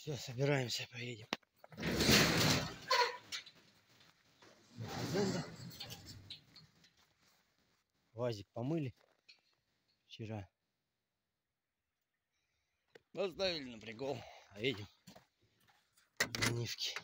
Все, собираемся, поедем. УАЗик помыли вчера. Поставили на прикол. А едем на Нивке.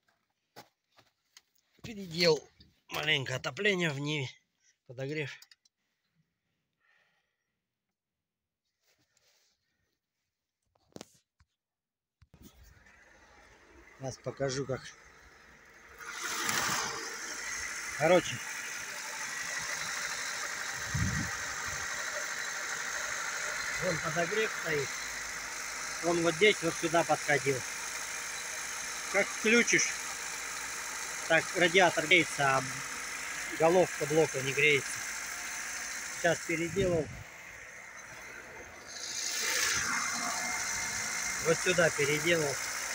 Переделал маленько отопление в Ниве. Подогрев. Сейчас покажу, как. Короче. Вон подогрев стоит. Он вот здесь вот сюда подходил. Как включишь, так радиатор греется, а головка блока не греется. Сейчас переделал. Вот сюда переделал.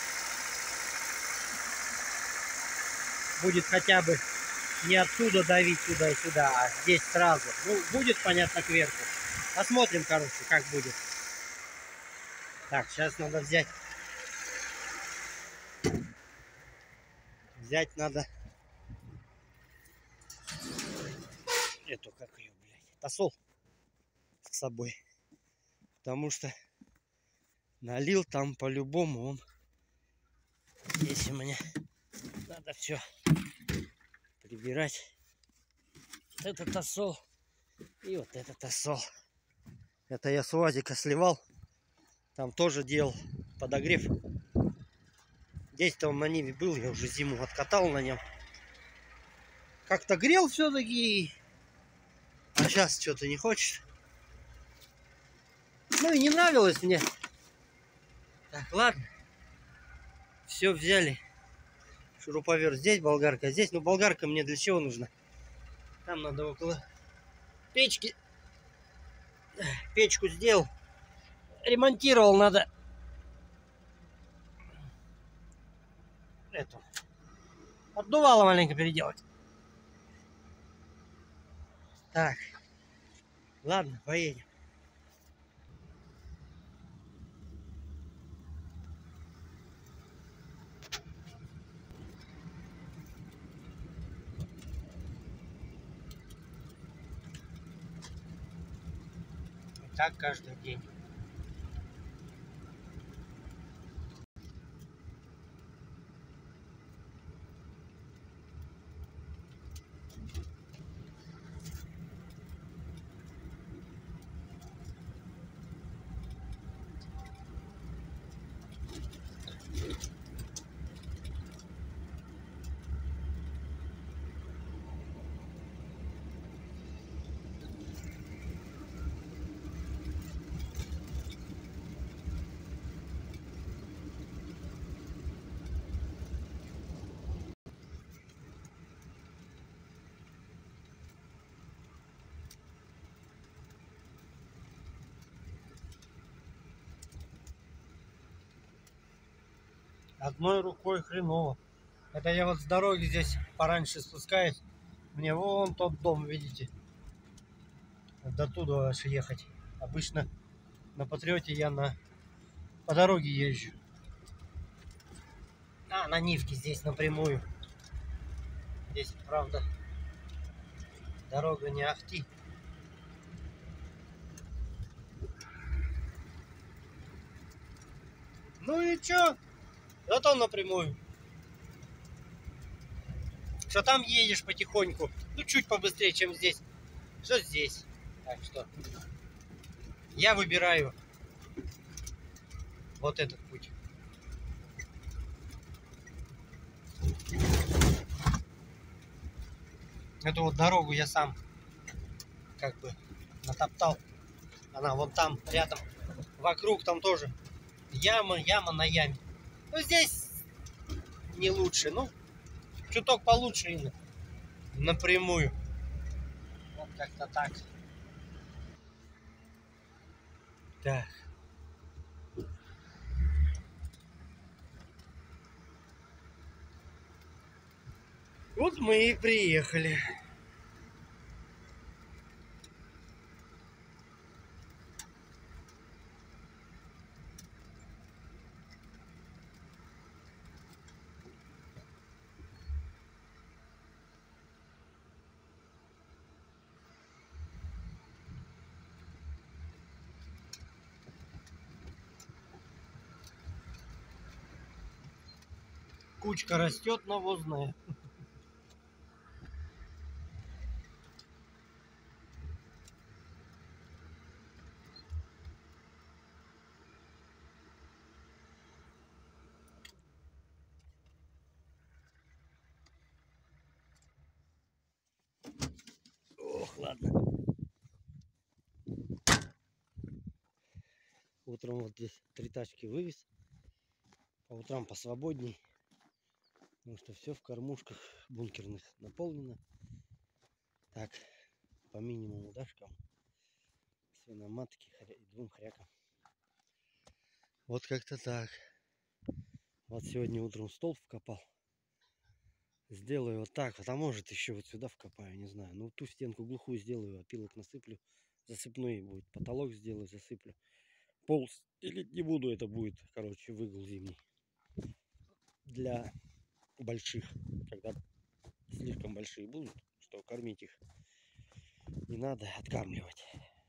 Будет хотя бы не отсюда давить сюда и сюда, а здесь сразу. Ну, будет, понятно, кверху. Посмотрим, короче, как будет. Так, сейчас надо взять. Взять надо эту, как ее, блядь, тосол с собой. Потому что налил там по-любому он. Здесь у меня надо все прибирать. Вот этот тосол и вот этот тосол. Это я с УАЗика сливал. Там тоже делал подогрев. Здесь-то он на Ниве был, я уже зиму откатал на нем. Как-то грел все-таки. А сейчас что-то не хочет. Ну и не нравилось мне. Так, ладно. Все взяли. Шуруповерт здесь, болгарка здесь. Но болгарка мне для чего нужна? Там надо около печки. Печку сделал. Ремонтировал, надо эту. Отдувало маленько переделать. Так. Ладно, поедем. И так каждый день. Одной рукой хреново. Это я вот с дороги здесь пораньше спускаюсь. Мне вон тот дом, видите. До туда аж ехать. Обычно на Патриоте я по дороге езжу. А, на Нивке здесь напрямую. Здесь, правда, дорога не ахти. Ну и чё? Зато напрямую. Что там едешь потихоньку. Ну, чуть побыстрее, чем здесь. Что здесь? Так что я выбираю вот этот путь. Эту вот дорогу я сам как бы натоптал. Она вон там рядом. Вокруг там тоже яма, яма на яме. Ну, здесь не лучше. Ну, чуток получше именно. Напрямую. Вот как-то так. Так. Вот мы и приехали. Кучка растет навозная. Ох, ладно. Утром вот здесь 3 тачки вывез. По утрам посвободней. Потому что все в кормушках бункерных наполнено. Так, по минимуму дашкам. Свиноматки и 2 хрякам. Вот как-то так. Вот сегодня утром столб вкопал. Сделаю вот так вот. А может еще вот сюда вкопаю, не знаю. Ну ту стенку глухую сделаю, опилок насыплю. Засыпной будет. Потолок сделаю, засыплю. Пол стелить не буду, это будет, короче, выгул зимний. Для больших. Когда слишком большие будут, что кормить их не надо, откармливать.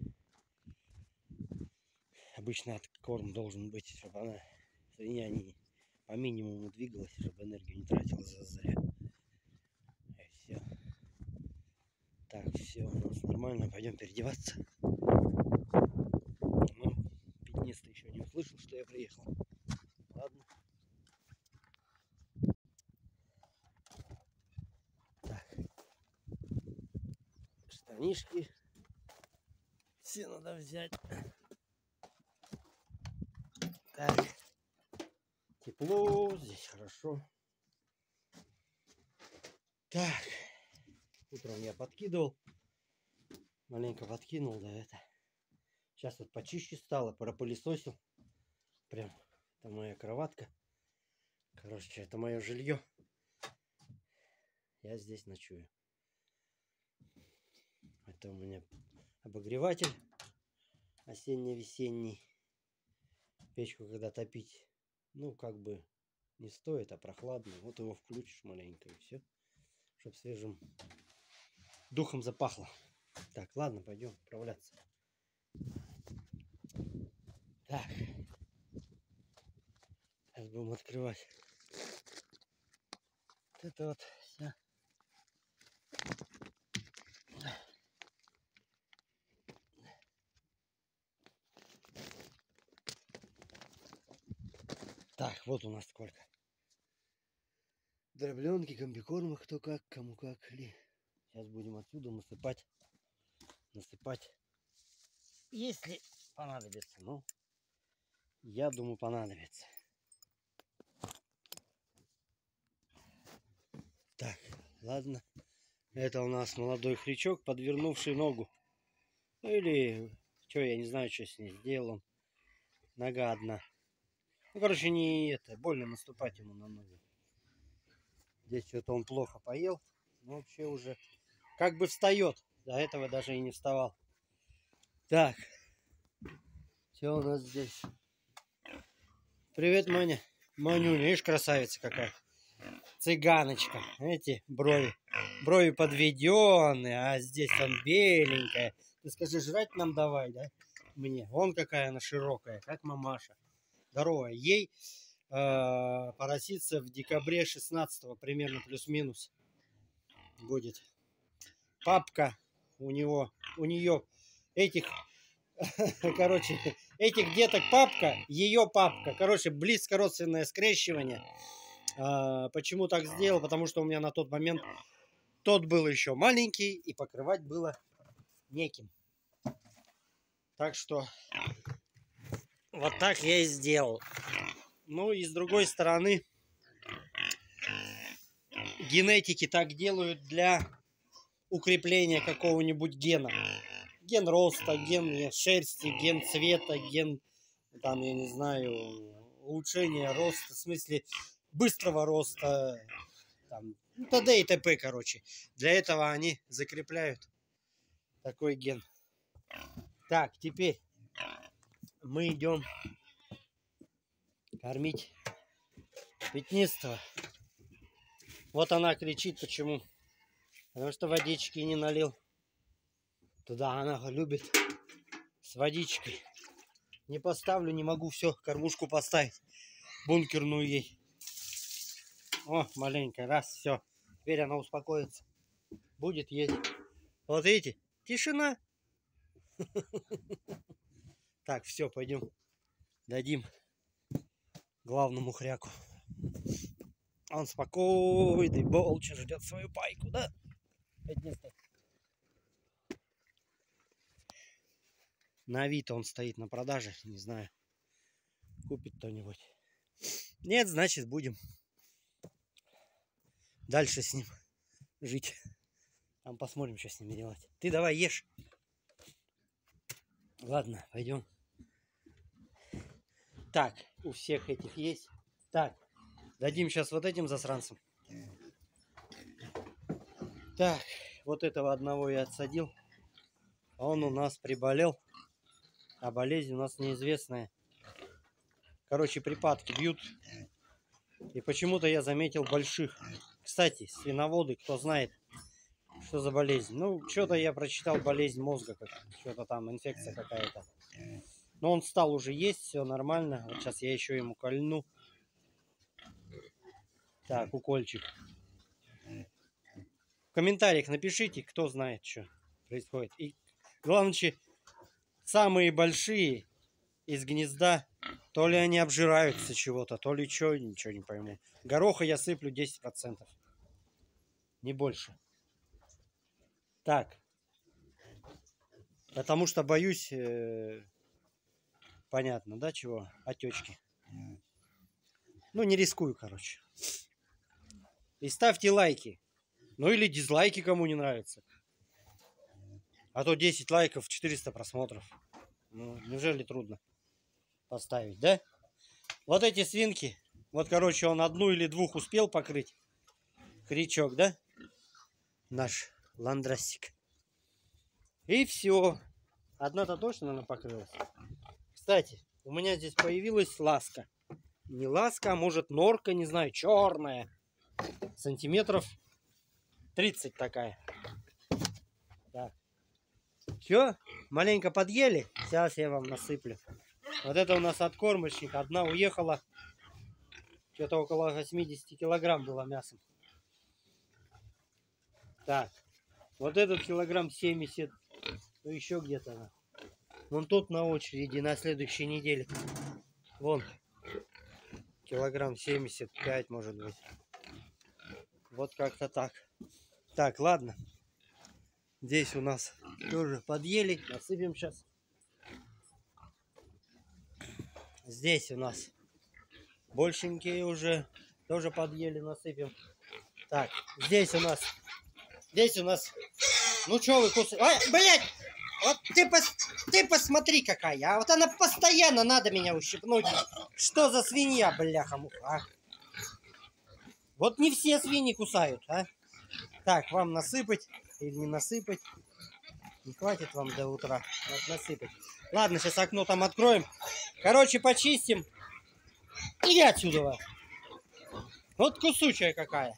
Обычно корм должен быть, чтобы она, свинья, не по минимуму двигалась, чтобы энергию не тратила зря. И все. Так, все, у нас нормально, пойдем переодеваться. Ну, пятнист еще не услышал, что я приехал. Ладно. Так. Штанишки. Все надо взять. Так. Тепло, здесь хорошо. Так. Утром я подкидывал. Маленько подкинул, да это. Сейчас вот почище стало, пропылесосил. Прям, это моя кроватка. Короче, это мое жилье. Я здесь ночую. Это у меня обогреватель осенне-весенний. Печку когда топить, ну как бы не стоит, а прохладно. Вот его включишь маленько и все. Чтоб свежим духом запахло. Так, ладно, пойдем отправляться. Так. Сейчас будем открывать. Вот это вот вся. Так, вот у нас сколько. Дробленки, комбикормы, кто как, кому как. Сейчас будем отсюда насыпать. Если понадобится. Ну, я думаю, понадобится. Так, ладно. Это у нас молодой хрячок, подвернувший ногу. Ну или, что, я не знаю, что с ней сделал он. Нога одна. Ну, короче, не это, больно наступать ему на ногу. Здесь что-то он плохо поел. Но вообще уже как бы встает. До этого даже и не вставал. Так. Все у нас здесь. Привет, Маня. Манюня, видишь, красавица какая. Цыганочка. Эти брови. Брови подведенные, а здесь он беленькая. Ты скажи, жрать нам давай, да? Мне. Вон какая она широкая, как мамаша. Здоровая. Ей поросится в декабре 16-го, примерно плюс-минус будет. Папка у нее этих, короче, этих деток папка, ее папка. Короче, близко родственное скрещивание. Почему так сделал? Потому что у меня на тот момент тот был еще маленький и покрывать было неким. Так что вот так я и сделал. Ну и с другой стороны, генетики так делают для укрепления какого-нибудь гена. Ген роста, ген шерсти, ген цвета, ген, там, я не знаю, улучшения роста, в смысле быстрого роста, там, т.д. и т.п. короче. Для этого они закрепляют такой ген. Так, теперь мы идем кормить пятнистого. Вот она кричит, почему? Потому что водички не налил. Туда она любит с водичкой. Не поставлю, не могу все, кормушку поставить. Бункерную ей. О, маленькая, раз, все. Теперь она успокоится. Будет есть. Вот видите, тишина. Так, все, пойдем. Дадим главному хряку. Он спокойный, молча ждет свою пайку, да? На Авито он стоит на продаже, не знаю, купит кто-нибудь. Нет, значит, будем дальше с ним жить. Там посмотрим, что с ними делать. Ты давай ешь. Ладно, пойдем. Так, у всех этих есть. Так, дадим сейчас вот этим засранцам. Так, вот этого одного я отсадил. Он у нас приболел. А болезнь у нас неизвестная. Короче, припадки бьют. И почему-то я заметил больших. Кстати, свиноводы, кто знает, что за болезнь. Ну, что-то я прочитал, болезнь мозга. Что-то там, инфекция какая-то. Но он стал уже есть, все нормально. Вот сейчас я еще ему кольну. Так, укольчик. В комментариях напишите, кто знает, что происходит. И главное, самые большие из гнезда, то ли они обжираются чего-то, то ли что, ничего не пойму. Гороха я сыплю 10%. Не больше. Так. Потому что боюсь, понятно, да, чего? Отечки. Ну, не рискую, короче. И ставьте лайки. Ну или дизлайки, кому не нравится. А то 10 лайков, 400 просмотров. Ну, неужели трудно поставить, да? Вот эти свинки. Вот, короче, он одну или двух успел покрыть. Крючок, да? Наш ландрасик. И все. Одна-то точно, наверное, покрылась. Кстати, у меня здесь появилась ласка. Не ласка, а может норка, не знаю, черная. Сантиметров 30 такая. Так. Все, маленько подъели. Сейчас я вам насыплю. Вот это у нас откормочник. Одна уехала. Что-то около 80 килограмм было мясом. Так. Вот этот килограмм 70. Ну еще где-то. Вон тут на очереди на следующей неделе. Вон. Килограмм 75 может быть. Вот как-то так. Так, ладно. Здесь у нас тоже подъели. Насыпем сейчас. Здесь у нас большенькие уже. Тоже подъели, насыпем. Так, здесь у нас. Ну что вы кусаете? Ой, блядь! Вот ты посмотри какая. А вот она постоянно надо меня ущипнуть. Что за свинья, бляха-муха, а? Вот не все свиньи кусают, а? Так, вам насыпать или не насыпать? Не хватит вам до утра. Вот насыпать. Ладно, сейчас окно там откроем. Короче, почистим. Иди отсюда. Вот кусучая какая.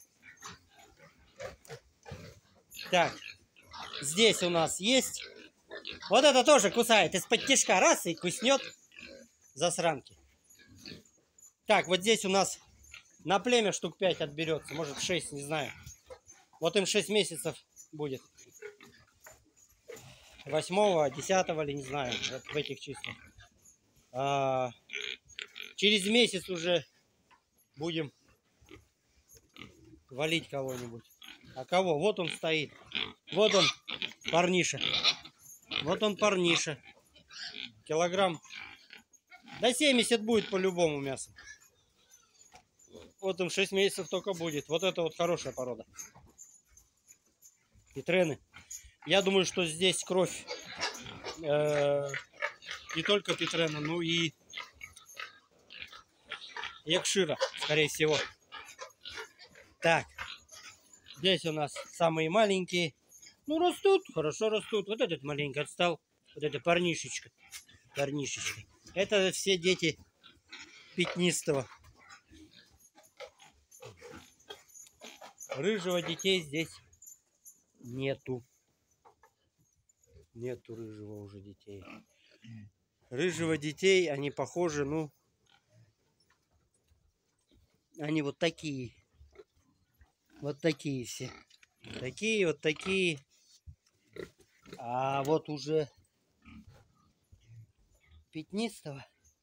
Так, здесь у нас есть. Вот это тоже кусает из-под тишка. Раз и куснет. Засранки. Так, вот здесь у нас на племя штук 5 отберется. Может 6, не знаю. Вот им 6 месяцев будет. 8-го, 10-го или не знаю. Вот в этих числах. Через месяц уже будем валить кого-нибудь. А кого? Вот он стоит. Вот он, парниша. Вот он, парниша. Килограмм. Да 70 будет по-любому мясо. Вот им 6 месяцев только будет. Вот это вот хорошая порода. Петрены. Я думаю, что здесь кровь не только Петрена, но и Якшира, скорее всего. Так. Здесь у нас самые маленькие. Ну, растут, хорошо растут. Вот этот маленький отстал. Вот это парнишечка. Парнишечка. Это все дети пятнистого. Рыжего детей здесь нету. Нету рыжего уже детей. Рыжего детей, они похожи, ну, они вот такие. Вот такие все. Такие, вот такие. А вот уже пятнистого.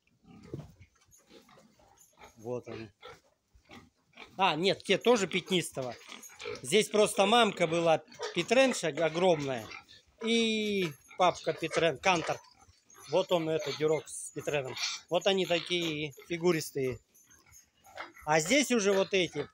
Вот они. А, нет, те тоже пятнистого. Здесь просто мамка была Петренша огромная. И папка Петрен, Кантор. Вот он, это, дюрок с Петреном. Вот они такие фигуристые. А здесь уже вот эти.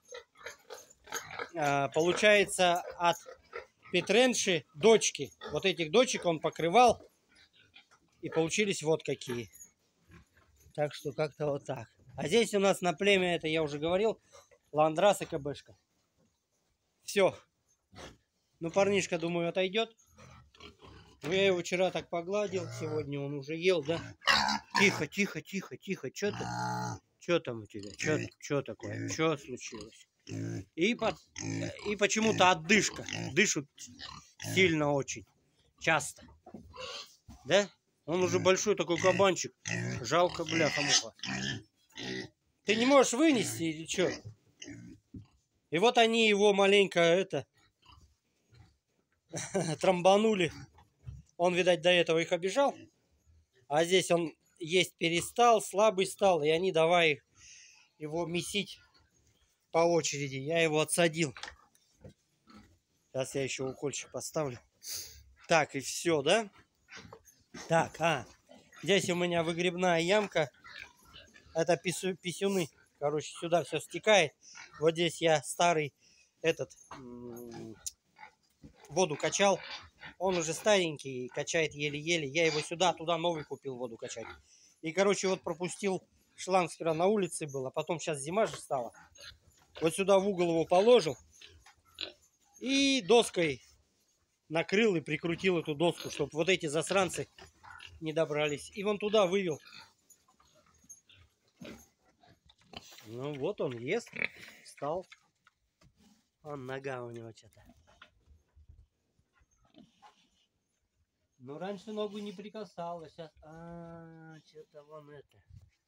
Получается, от Петренши дочки. Вот этих дочек он покрывал. И получились вот какие. Так что как-то вот так. А здесь у нас на племя, это я уже говорил, ландрас и КБшка. Все. Ну, парнишка, думаю, отойдет. Ну, я его вчера так погладил. Сегодня он уже ел, да? Тихо, тихо, тихо, тихо. Что ты? Что там у тебя? Что такое? Что случилось? И почему-то отдышка. Дышат сильно очень. Часто. Да? Он уже большой такой кабанчик. Жалко, бляха-муха. Ты не можешь вынести или что? И вот они его маленько трамбанули. Он, видать, до этого их обижал. А здесь он есть перестал, слабый стал. И они давай его месить по очереди. Я его отсадил. Сейчас я еще укольчик поставлю. Так, и все, да? Так, здесь у меня выгребная ямка. Это писюны. Короче, сюда все стекает. Вот здесь я старый воду качал. Он уже старенький, качает еле-еле. Я его сюда, туда новый купил воду качать. И, короче, вот пропустил шланг сперва на улице был, а потом сейчас зима же стала. Вот сюда в угол его положил. И доской накрыл и прикрутил эту доску, чтобы вот эти засранцы не добрались. И вон туда вывел. Ну вот он ест, встал. Он нога у него что-то. Ну раньше ногу не прикасалась, сейчас... что-то вон это.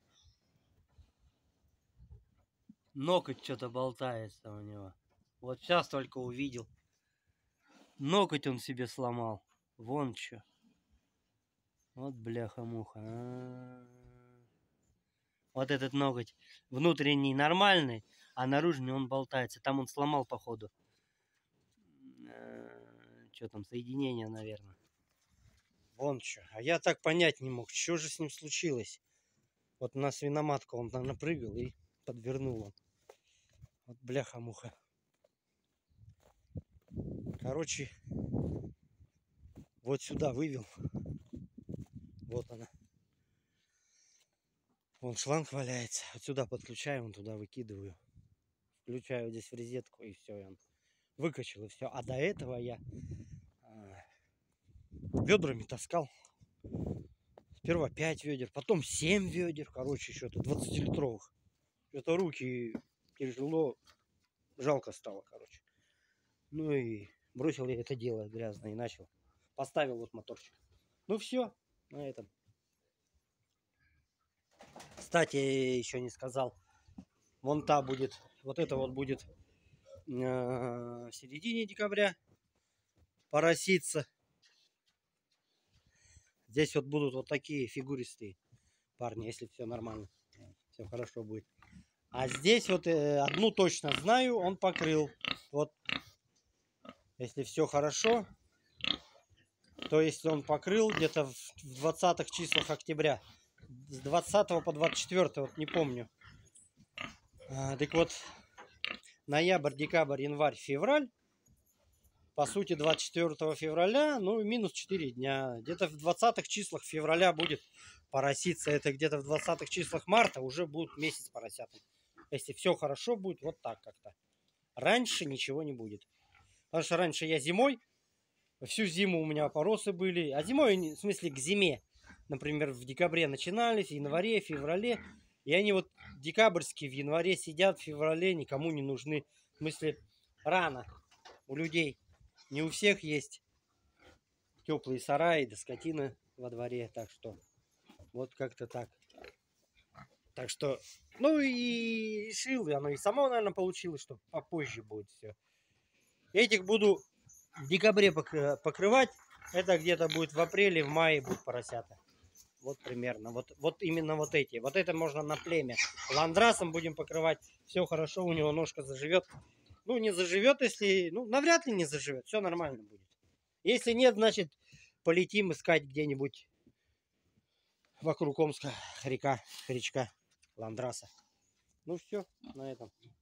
Ноготь что-то болтается у него. Вот сейчас только увидел. Ноготь он себе сломал. Вон что. Вот бляха-муха. Вот этот ноготь внутренний нормальный, а наружный он болтается. Там он сломал, походу. Что там, соединение, наверное. Вон что. А я так понять не мог, что же с ним случилось. Вот на свиноматку он там напрыгал и подвернул он. Вот бляха-муха. Короче, вот сюда вывел. Вот она. Вон шланг валяется. Вот сюда подключаю, вон туда выкидываю. Включаю здесь в розетку и все. Он выкачал и все. А до этого я ведрами таскал. Сперва 5 ведер, потом 7 ведер. Короче, что-то 20-литровых. Это руки тяжело, жалко стало, короче. Ну и бросил я это дело грязное и начал. Поставил вот моторчик. Ну все, на этом. Кстати, еще не сказал. Вон та будет, вот это вот будет в середине декабря пороситься. Здесь вот будут вот такие фигуристые парни, если все нормально. Все хорошо будет. А здесь вот одну точно знаю, он покрыл. Вот, если все хорошо, то если он покрыл где-то в 20-х числах октября. С 20 по 24, вот не помню. Так вот, ноябрь, декабрь, январь, февраль. По сути, 24 февраля, ну, минус 4 дня. Где-то в 20-х числах февраля будет пороситься. Это где-то в 20-х числах марта уже будет месяц поросятам. Если все хорошо будет, вот так как-то. Раньше ничего не будет. Потому что раньше я зимой, всю зиму у меня поросы были. А зимой, в смысле, к зиме. Например, в декабре начинались, в январе, феврале. И они вот декабрьские в январе сидят, в феврале никому не нужны. В смысле, рано у людей. Не у всех есть теплые сараи, да скотина во дворе. Так что вот как-то так. Так что, ну и решил, оно и само, наверное, получилось, что попозже будет все. Этих буду в декабре покрывать. Это где-то будет в апреле, в мае будут поросята. Вот примерно. Вот именно вот эти. Вот это можно на племя. Ландрасом будем покрывать. Все хорошо, у него ножка заживет. Ну, не заживет, если... Ну, навряд ли не заживет. Все нормально будет. Если нет, значит, полетим искать где-нибудь вокруг Омска речка Ландраса. Ну, все, на этом.